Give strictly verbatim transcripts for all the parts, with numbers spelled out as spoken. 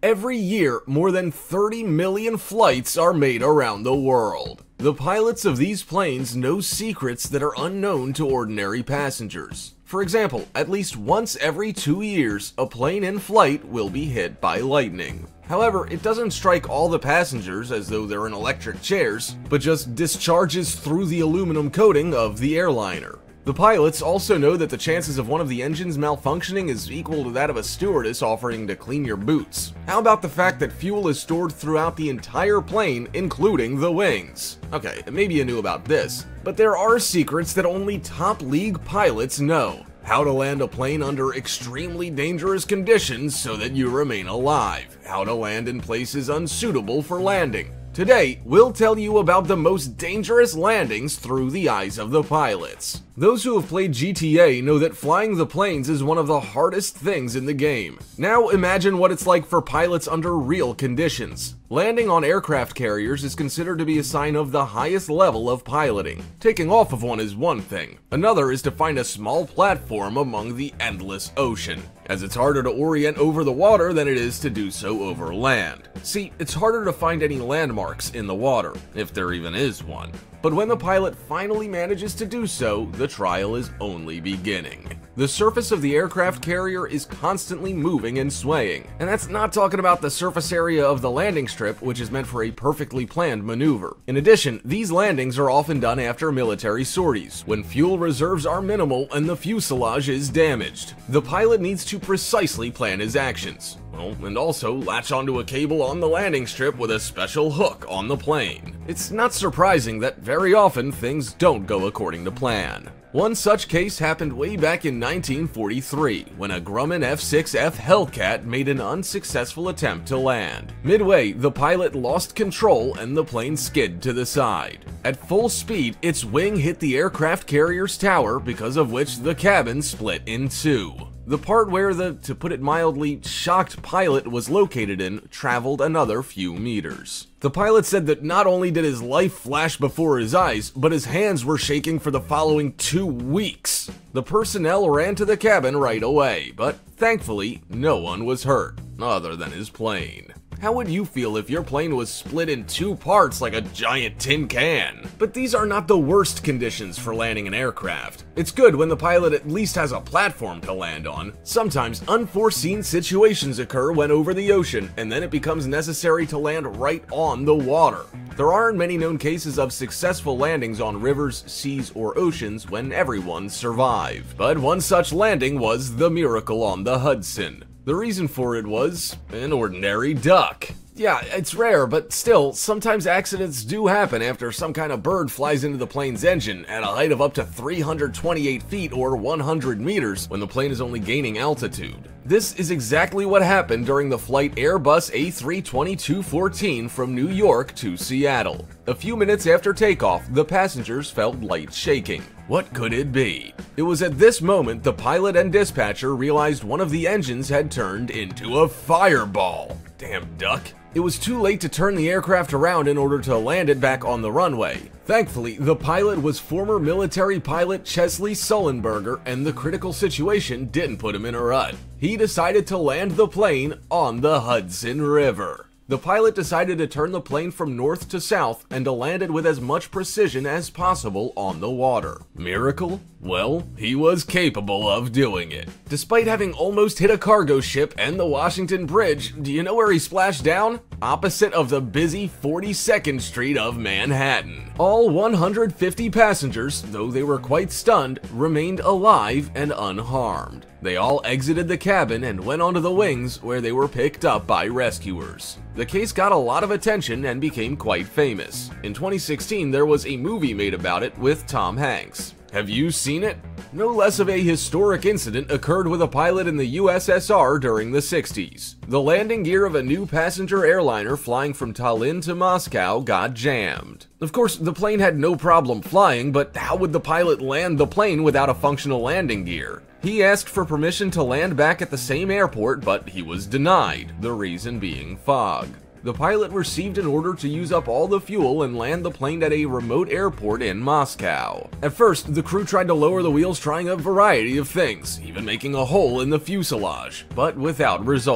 Every year, more than thirty million flights are made around the world. The pilots of these planes know secrets that are unknown to ordinary passengers. For example, at least once every two years, a plane in flight will be hit by lightning. However, it doesn't strike all the passengers as though they're in electric chairs, but just discharges through the aluminum coating of the airliner. The pilots also know that the chances of one of the engines malfunctioning is equal to that of a stewardess offering to clean your boots. How about the fact that fuel is stored throughout the entire plane, including the wings? Okay, maybe you knew about this, but there are secrets that only top league pilots know. How to land a plane under extremely dangerous conditions so that you remain alive. How to land in places unsuitable for landing. Today, we'll tell you about the most dangerous landings through the eyes of the pilots. Those who have played G T A know that flying the planes is one of the hardest things in the game. Now imagine what it's like for pilots under real conditions. Landing on aircraft carriers is considered to be a sign of the highest level of piloting. Taking off of one is one thing. Another is to find a small platform among the endless ocean, as it's harder to orient over the water than it is to do so over land. See, it's harder to find any landmarks in the water, if there even is one. But when the pilot finally manages to do so, the trial is only beginning. The surface of the aircraft carrier is constantly moving and swaying, and that's not talking about the surface area of the landing strip, which is meant for a perfectly planned maneuver. In addition, these landings are often done after military sorties, when fuel reserves are minimal and the fuselage is damaged. The pilot needs to precisely plan his actions. Well, and also latch onto a cable on the landing strip with a special hook on the plane. It's not surprising that very often things don't go according to plan. One such case happened way back in nineteen forty-three, when a Grumman F six F Hellcat made an unsuccessful attempt to land. Midway, the pilot lost control and the plane skid to the side. At full speed, its wing hit the aircraft carrier's tower, because of which the cabin split in two. The part where the, to put it mildly, shocked pilot was located in traveled another few meters. The pilot said that not only did his life flash before his eyes, but his hands were shaking for the following two weeks. The personnel ran to the cabin right away, but thankfully, no one was hurt, other than his plane. How would you feel if your plane was split in two parts like a giant tin can? But these are not the worst conditions for landing an aircraft. It's good when the pilot at least has a platform to land on. Sometimes unforeseen situations occur when over the ocean, and then it becomes necessary to land right on the water. There aren't many known cases of successful landings on rivers, seas, or oceans when everyone survived. But one such landing was the miracle on the Hudson. The reason for it was an ordinary duck. Yeah, it's rare, but still, sometimes accidents do happen after some kind of bird flies into the plane's engine at a height of up to three hundred twenty-eight feet or one hundred meters when the plane is only gaining altitude. This is exactly what happened during the flight Airbus A three twenty-two fourteen from New York to Seattle. A few minutes after takeoff, the passengers felt light shaking. What could it be? It was at this moment the pilot and dispatcher realized one of the engines had turned into a fireball. Damn duck. It was too late to turn the aircraft around in order to land it back on the runway. Thankfully, the pilot was former military pilot Chesley Sullenberger, and the critical situation didn't put him in a rut. He decided to land the plane on the Hudson River. The pilot decided to turn the plane from north to south and to land it with as much precision as possible on the water. Miracle? Well, he was capable of doing it. Despite having almost hit a cargo ship and the Washington Bridge, do you know where he splashed down? Opposite of the busy forty-second Street of Manhattan. All one hundred fifty passengers, though they were quite stunned, remained alive and unharmed. They all exited the cabin and went onto the wings, where they were picked up by rescuers. The case got a lot of attention and became quite famous. In twenty sixteen, there was a movie made about it with Tom Hanks. Have you seen it? No less of a historic incident occurred with a pilot in the U S S R during the sixties. The landing gear of a new passenger airliner flying from Tallinn to Moscow got jammed. Of course, the plane had no problem flying, but how would the pilot land the plane without a functional landing gear? He asked for permission to land back at the same airport, but he was denied, the reason being fog. The pilot received an order to use up all the fuel and land the plane at a remote airport in Moscow. At first, the crew tried to lower the wheels, trying a variety of things, even making a hole in the fuselage, but without result.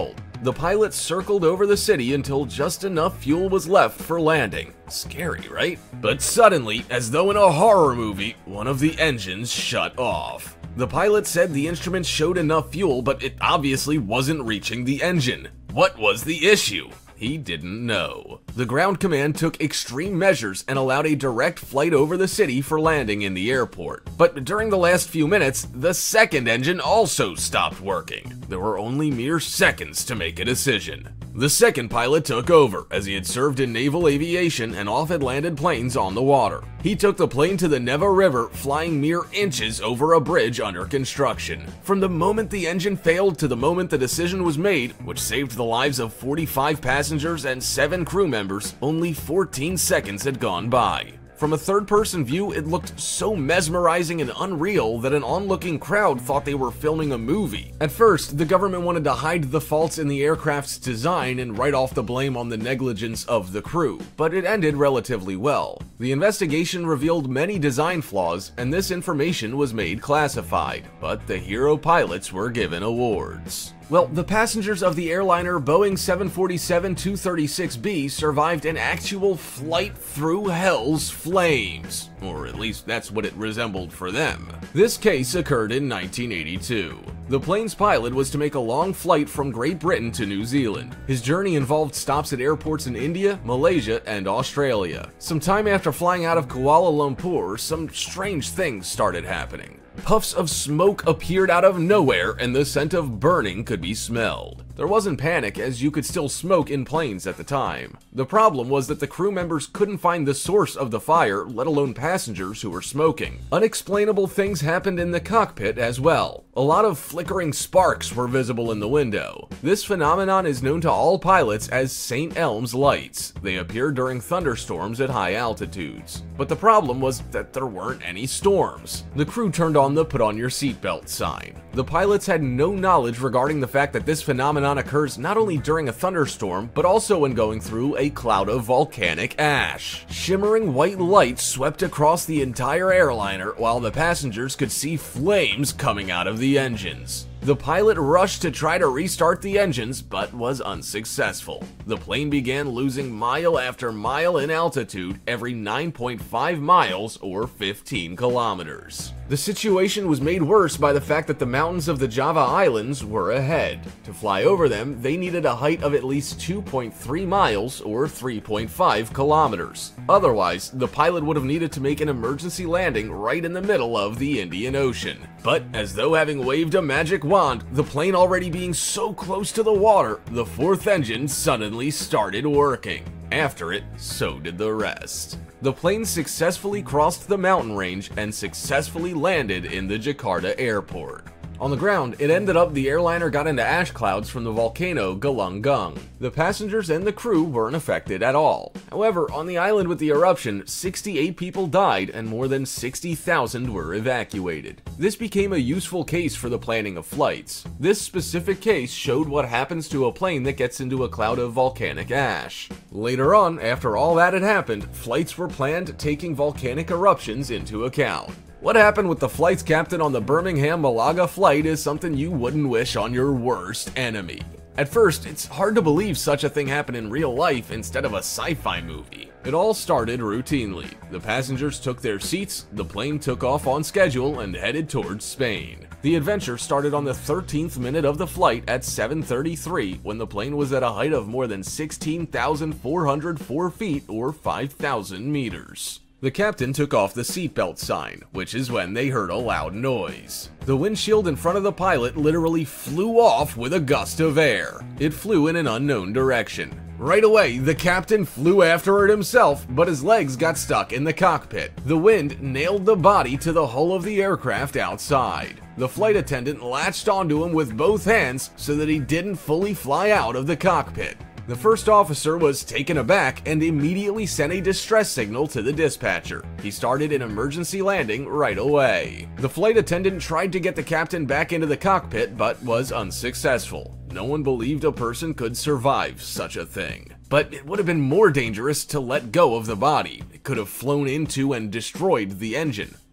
The pilot circled over the city until just enough fuel was left for landing. Scary, right? But suddenly, as though in a horror movie, one of the engines shut off. The pilot said the instruments showed enough fuel, but it obviously wasn't reaching the engine. What was the issue? He didn't know. The ground command took extreme measures and allowed a direct flight over the city for landing in the airport. But during the last few minutes, the second engine also stopped working. There were only mere seconds to make a decision. The second pilot took over, as he had served in naval aviation and often landed planes on the water. He took the plane to the Neva River, flying mere inches over a bridge under construction. From the moment the engine failed to the moment the decision was made, which saved the lives of forty-five passengers and seven crew members, only fourteen seconds had gone by. From a third-person view, it looked so mesmerizing and unreal that an onlooking crowd thought they were filming a movie. At first, the government wanted to hide the faults in the aircraft's design and write off the blame on the negligence of the crew, but it ended relatively well. The investigation revealed many design flaws, and this information was made classified, but the hero pilots were given awards. Well, the passengers of the airliner Boeing seven forty-seven two thirty-six B survived an actual flight through hell's flames. Or at least that's what it resembled for them. This case occurred in nineteen eighty-two. The plane's pilot was to make a long flight from Great Britain to New Zealand. His journey involved stops at airports in India, Malaysia, and Australia. Some time after flying out of Kuala Lumpur, some strange things started happening. Puffs of smoke appeared out of nowhere, and the scent of burning could be smelled. There wasn't panic, as you could still smoke in planes at the time. The problem was that the crew members couldn't find the source of the fire, let alone passengers who were smoking. Unexplainable things happened in the cockpit as well. A lot of flickering sparks were visible in the window. This phenomenon is known to all pilots as Saint Elmo's lights. They appear during thunderstorms at high altitudes. But the problem was that there weren't any storms. The crew turned on the "put on your seatbelt" sign. The pilots had no knowledge regarding the fact that this phenomenon occurs not only during a thunderstorm, but also when going through a cloud of volcanic ash. Shimmering white light swept across the entire airliner, while the passengers could see flames coming out of the engines. The pilot rushed to try to restart the engines, but was unsuccessful. The plane began losing mile after mile in altitude every nine point five miles or fifteen kilometers. The situation was made worse by the fact that the mountains of the Java Islands were ahead. To fly over them, they needed a height of at least two point three miles or three point five kilometers. Otherwise, the pilot would have needed to make an emergency landing right in the middle of the Indian Ocean. But as though having waved a magic wand, the plane already being so close to the water, the fourth engine suddenly started working. After it, so did the rest. The plane successfully crossed the mountain range and successfully landed in the Jakarta airport. On the ground, it ended up the airliner got into ash clouds from the volcano Galunggung. The passengers and the crew weren't affected at all. However, on the island with the eruption, sixty-eight people died and more than sixty thousand were evacuated. This became a useful case for the planning of flights. This specific case showed what happens to a plane that gets into a cloud of volcanic ash. Later on, after all that had happened, flights were planned taking volcanic eruptions into account. What happened with the flight's captain on the Birmingham-Malaga flight is something you wouldn't wish on your worst enemy. At first, it's hard to believe such a thing happened in real life instead of a sci-fi movie. It all started routinely. The passengers took their seats, the plane took off on schedule and headed towards Spain. The adventure started on the thirteenth minute of the flight at seven thirty-three when the plane was at a height of more than sixteen thousand four hundred four feet or five thousand meters. The captain took off the seatbelt sign, which is when they heard a loud noise. The windshield in front of the pilot literally flew off with a gust of air. It flew in an unknown direction. Right away, the captain flew after it himself, but his legs got stuck in the cockpit. The wind nailed the body to the hull of the aircraft outside. The flight attendant latched onto him with both hands so that he didn't fully fly out of the cockpit. The first officer was taken aback and immediately sent a distress signal to the dispatcher. He started an emergency landing right away. The flight attendant tried to get the captain back into the cockpit but was unsuccessful. No one believed a person could survive such a thing. But it would have been more dangerous to let go of the body. It could have flown into and destroyed the engine.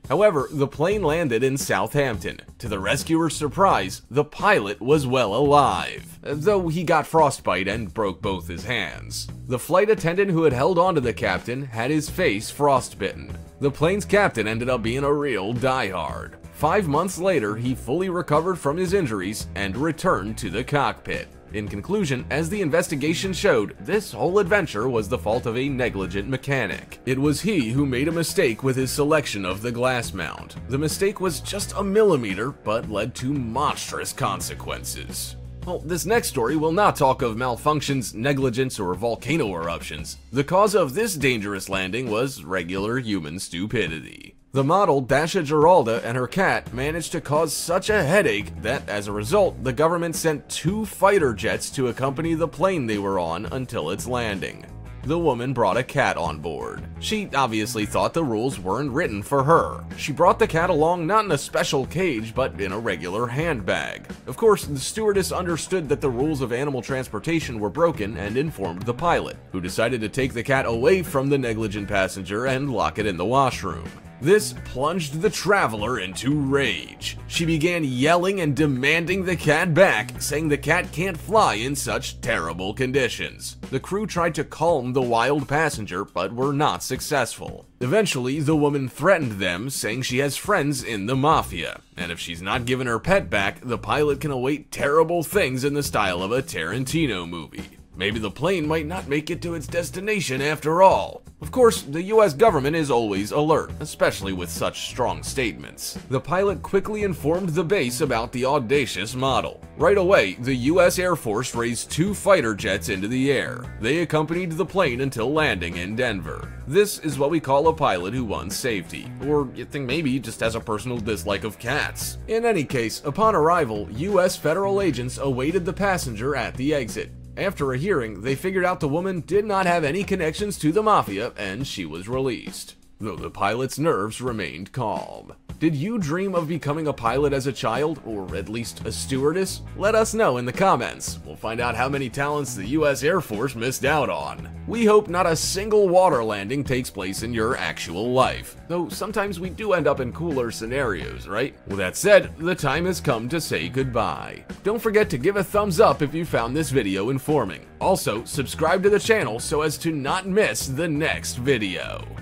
However, the plane landed in Southampton. To the rescuers' surprise, the pilot was well alive, though he got frostbite and broke both his hands. The flight attendant who had held onto the captain had his face frostbitten. The plane's captain ended up being a real diehard. Five months later, he fully recovered from his injuries and returned to the cockpit. In conclusion, as the investigation showed, this whole adventure was the fault of a negligent mechanic. It was he who made a mistake with his selection of the glass mount. The mistake was just a millimeter, but led to monstrous consequences. Well, this next story will not talk of malfunctions, negligence, or volcano eruptions. The cause of this dangerous landing was regular human stupidity. The model, Dasha Geralda, and her cat managed to cause such a headache that, as a result, the government sent two fighter jets to accompany the plane they were on until its landing. The woman brought a cat on board. She obviously thought the rules weren't written for her. She brought the cat along not in a special cage, but in a regular handbag. Of course, the stewardess understood that the rules of animal transportation were broken and informed the pilot, who decided to take the cat away from the negligent passenger and lock it in the washroom. This plunged the traveler into rage. She began yelling and demanding the cat back, saying the cat can't fly in such terrible conditions. The crew tried to calm the wild passenger, but were not successful. Eventually, the woman threatened them, saying she has friends in the mafia, and if she's not given her pet back, the pilot can await terrible things in the style of a Tarantino movie. Maybe the plane might not make it to its destination after all. Of course, the U S government is always alert, especially with such strong statements. The pilot quickly informed the base about the audacious model. Right away, the U S Air Force raised two fighter jets into the air. They accompanied the plane until landing in Denver. This is what we call a pilot who wants safety, or you think maybe just has a personal dislike of cats. In any case, upon arrival, U S federal agents awaited the passenger at the exit. After a hearing, they figured out the woman did not have any connections to the mafia, and she was released, though the pilot's nerves remained calm. Did you dream of becoming a pilot as a child, or at least a stewardess? Let us know in the comments. We'll find out how many talents the U S Air Force missed out on. We hope not a single water landing takes place in your actual life, though sometimes we do end up in cooler scenarios, right? With that said, the time has come to say goodbye. Don't forget to give a thumbs up if you found this video informang. Also, subscribe to the channel so as to not miss the next video.